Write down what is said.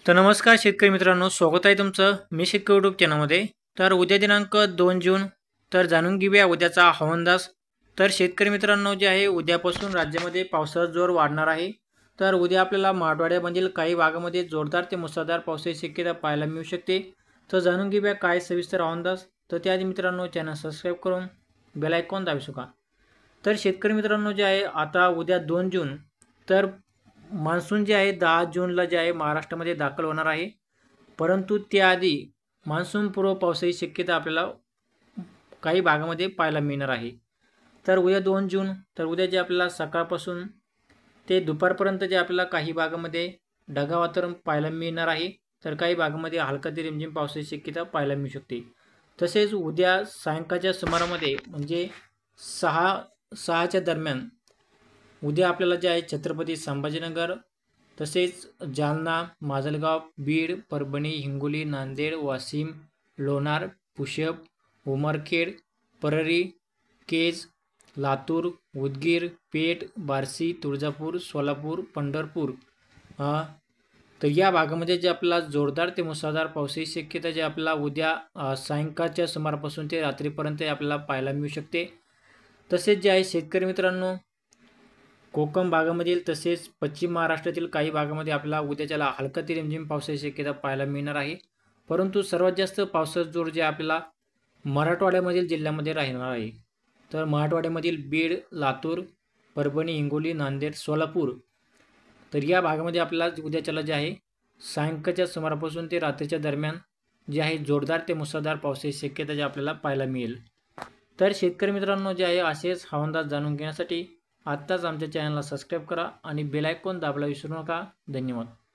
तर नमस्कार शेतकरी मित्रांनो, स्वागत आहे तुमचं मी शेतकरी यूट्यूब चॅनलमध्ये। तर उद्या दिनांक 2 जून तर जाणून घेऊया उद्याचा हवामान अंदाज। तर शेतकरी मित्रांनो जे आहे उद्यापासून राज्यामध्ये पावसाचा जोर वाढणार आहे। तर उद्या आपल्याला मराठवाड्यामधील काही भागामध्ये जोरदार ते मुसळधार पावसाची शक्यता पाहायला मिळू शकते। तर जाणून घेऊया काय सविस्तर हवामान अंदाज। तर त्याआधी मित्रांनो चॅनल सबस्क्राइब करून बेल आयकॉन दाबू शकता। तर शेतकरी मित्रांनो जे आहे आता उद्या 2 जून तर मान्सून जे आहे 10 जूनला जे आहे महाराष्ट्रामध्ये दाखल होणार आहे। परंतु त्याआधी मान्सून पूर्व पावसाची शक्यता आपल्याला काही भागामध्ये पाहायला मिळणार आहे। तर उद्या 2 जून तर उद्या जे आपल्याला सकाळपासून ते दुपारपर्यंत जे आपल्याला काही भागामध्ये ढगाळ वातावरण पाहायला मिळणार आहे। तर काही भागामध्ये हलका ते रिमझिम पावसाची शक्यता पाहायला मिळू शकते। तसेच उद्या सायंकाळच्या सुमारामध्ये म्हणजे 6च्या दरम्यान उद्या आपल्याला जे आहे छत्रपती संभाजीनगर तसेच जालना, माजलगाव, बीड, परभणी, हिंगोली, नांदेड, वाशिम, लोणार, पुसद, उमरखेड, परळी, केज, लातूर, उदगीर, पेठ, बार्शी, तुळजापूर, सोलापूर, पंढरपूर तर या भागामध्ये जे आपल्याला जोरदार ते मुसळधार पावसाची शक्यता जे आपल्याला उद्या सायंकाळच्या सुमारापासून ते रात्रीपर्यंत आपल्याला पाहायला मिळू शकते। तसेच जे आहे शेतकरी मित्रांनो कोकण भागामधील तसेच पश्चिम महाराष्ट्रातील काही भागामध्ये आपल्याला उद्याच्याला हलका ते रिमझिम पावसाची शक्यता पाहायला मिळणार आहे। परंतु सर्वात जास्त पावसाचा जोर जे आपल्याला मराठवाड्यामधील जिल्ह्यामध्ये राहणार आहे। तर मराठवाड्यामधील बीड, लातूर, परभणी, हिंगोली, नांदेड, सोलापूर तर या भागामध्ये आपल्याला उद्याच्याला जे आहे सायंकाळच्या सुमारापासून ते रात्रीच्या दरम्यान जे आहे जोरदार ते मुसळधार पावसाची शक्यता जे आपल्याला पाहायला मिळेल। तर शेतकरी मित्रांनो जे आहे असेच हवामान अंदाज जाणून घेण्यासाठी आत्ताच आमच्या चॅनलला सबस्क्राइब करा आणि बेल आयकॉन दाबायला विसरू नका। धन्यवाद।